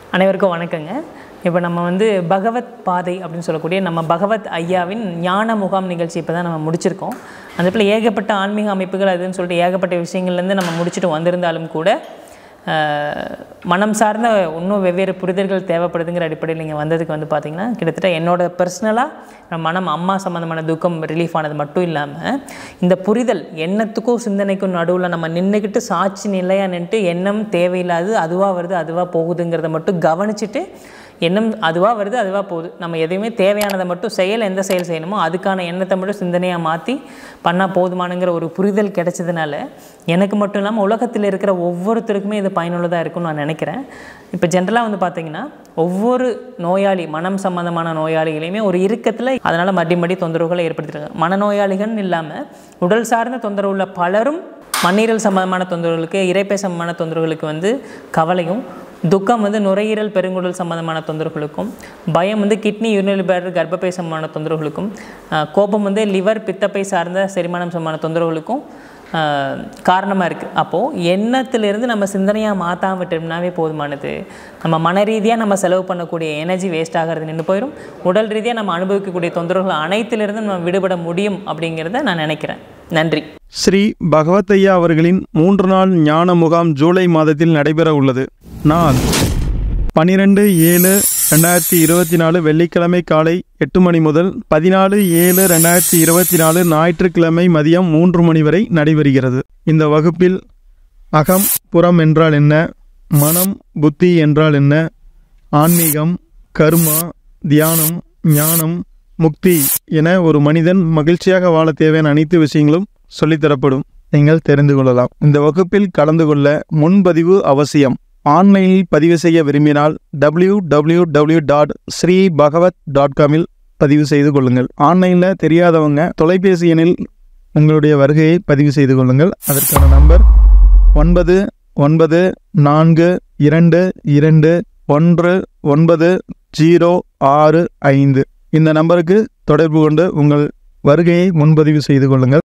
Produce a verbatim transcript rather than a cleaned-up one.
அனைவருக்கும் வணக்கங்க. இப்போ நம்ம வந்து பகவத் பாதை அப்படின்னு சொல்லக்கூடிய நம்ம பகவத் ஐயாவின் ஞான முகாம் நிகழ்ச்சி இப்போ தான் நம்ம முடிச்சிருக்கோம். அந்த இடத்துல ஏகப்பட்ட ஆன்மீக அமைப்புகள் அதுன்னு சொல்லிட்டு ஏகப்பட்ட விஷயங்கள்லேருந்து நம்ம முடிச்சுட்டு வந்திருந்தாலும் கூட மனம் சார்ந்த இன்னும் வெவ்வேறு புரிதல்கள் தேவைப்படுதுங்கிற அடிப்படையில் நீங்கள் வந்ததுக்கு வந்து பார்த்திங்கன்னா கிட்டத்தட்ட என்னோடய பர்சனலாக மனம் அம்மா சம்மந்தமான துக்கம் ரிலீஃப் ஆனது மட்டும் இல்லாமல் இந்த புரிதல் எண்ணத்துக்கும் சிந்தனைக்கும் நடுவில் நம்ம நின்றுக்கிட்டு சாட்சி நிலையாக நின்றுட்டு எண்ணம் தேவையில்லாது அதுவாக வருது அதுவாக போகுதுங்கிறத மட்டும் கவனிச்சுட்டு எண்ணம் அதுவாக வருது அதுவாக போகுது, நம்ம எதுவுமே தேவையானதை மட்டும் செயல் எந்த செயல் செய்யணுமோ அதுக்கான எண்ணத்தை மட்டும் சிந்தனையாக மாற்றி பண்ணால் போதுமானுங்கிற ஒரு புரிதல் கிடைச்சதுனால எனக்கு மட்டும் இல்லாமல் உலகத்தில் இருக்கிற ஒவ்வொருத்தருக்குமே இது பயனுள்ளதாக இருக்கும்னு நான் நினைக்கிறேன். இப்போ ஜென்ரலாக வந்து பார்த்திங்கன்னா ஒவ்வொரு நோயாளி மனம் சம்மந்தமான நோயாளிகளையுமே ஒரு இறுக்கத்தில் அதனால் மடி மடி தொந்தரவுகளை ஏற்படுத்தியிருக்காங்க. மனநோயாளிகள்னு இல்லாமல் உடல் சார்ந்த தொந்தரவு உள்ள பலரும் மண்ணீரல் சம்மந்தமான தொந்தரவுகளுக்கு இரைப்பை சம்மந்தமான தொந்தரவுகளுக்கு வந்து கவலையும், துக்கம் வந்து நுரையீரல் பெருங்குடல் சம்மந்தமான தொந்தரவுகளுக்கும், பயம் வந்து கிட்னி யூரினரி பிளாடர் கர்ப்பப்பை சம்மந்தமான தொந்தரவுகளுக்கும், கோபம் வந்து லிவர் பித்தப்பை சார்ந்த செரிமானம் சம்மந்தமான தொந்தரவுகளுக்கும் காரணமாக இருக்குது. அப்போது எண்ணத்திலிருந்து நம்ம சிந்தனையாக மாற்றாம விட்டோம்னாவே போதுமானது. நம்ம மன ரீதியாக நம்ம செலவு பண்ணக்கூடிய எனர்ஜி வேஸ்ட் ஆகிறது நின்று போயிடும். உடல் ரீதியாக நம்ம அனுபவிக்கக்கூடிய தொந்தரவுகள் அனைத்திலிருந்து நம்ம விடுபட முடியும் அப்படிங்கிறத நான் நினைக்கிறேன். நன்றி. ஸ்ரீ பகவத் ஐயா அவர்களின் மூன்று நாள் ஞான முகாம் ஜூலை மாதத்தில் நடைபெற உள்ளது. நாள் பனிரெண்டு ஏழு ரெண்டாயிரத்தி இருபத்தி நாலு வெள்ளிக்கிழமை காலை எட்டு மணி முதல் பதினாலு ஏழு ரெண்டாயிரத்தி இருபத்தி நாலு ஞாயிற்றுக்கிழமை மதியம் மூன்று மணி வரை நடைபெறுகிறது. இந்த வகுப்பில் அகம் புறம் என்றால் என்ன, மனம் புத்தி என்றால் என்ன, ஆன்மீகம், கர்மா, தியானம், ஞானம், முக்தி என ஒரு மனிதன் மகிழ்ச்சியாக வாழ தேவையான அனைத்து விஷயங்களும் சொல்லித்தரப்படும். நீங்கள் தெரிந்து கொள்ளலாம். இந்த வகுப்பில் கலந்து கொள்ள முன்பதிவு அவசியம். ஆன்லைனில் பதிவு செய்ய விரும்பினால் W W W dot Sri Bhagavat dot காமில் பதிவு செய்து கொள்ளுங்கள். ஆன்லைனில் தெரியாதவங்க தொலைபேசி எண்ணில் உங்களுடைய வருகையை பதிவு செய்து கொள்ளுங்கள். அதற்கான நம்பர் ஒன்பது ஒன்பது நான்கு இரண்டு இரண்டு ஒன்று ஒன்பது ஜீரோ ஆறு ஐந்து. இந்த நம்பருக்கு தொடர்பு கொண்டு உங்கள் வருகையை முன்பதிவு செய்து கொள்ளுங்கள்.